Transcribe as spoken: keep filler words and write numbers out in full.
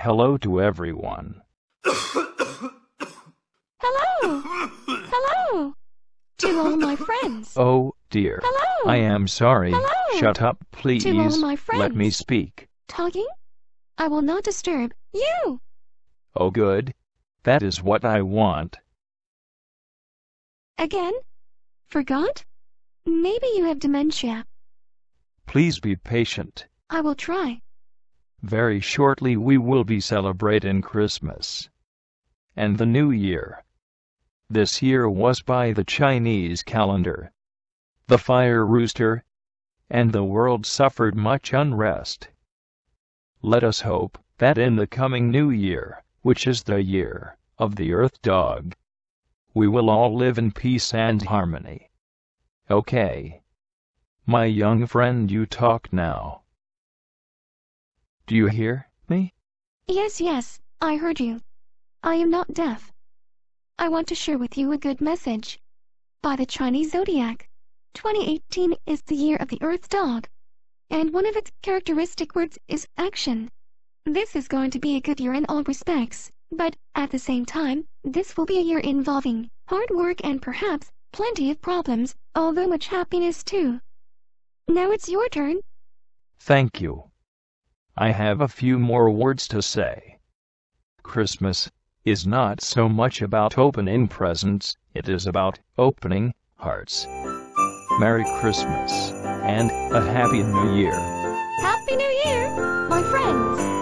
hello to everyone. Hello! Hello! To all my friends. Oh, dear. Hello! I am sorry. Hello! Shut up, please. To all my friends. Let me speak. Talking? I will not disturb you. Oh, good. That is what I want. Again? Forgot? Maybe you have dementia. Please be patient. I will try. Very shortly we will be celebrating Christmas and the New Year. This year was by the Chinese calendar, the fire rooster, and the world suffered much unrest. Let us hope that in the coming New Year, which is the year of the Earth Dog, we will all live in peace and harmony. Okay. My young friend, you talk now. Do you hear me? Yes, yes, I heard you. I am not deaf. I want to share with you a good message. By the Chinese zodiac, twenty eighteen is the year of the Earth Dog, and one of its characteristic words is action. This is going to be a good year in all respects, but at the same time, this will be a year involving hard work and perhaps plenty of problems, although much happiness too. Now it's your turn. Thank you. I have a few more words to say. Christmas is not so much about opening presents, it is about opening hearts. Merry Christmas and a Happy New Year. Happy New Year, my friends!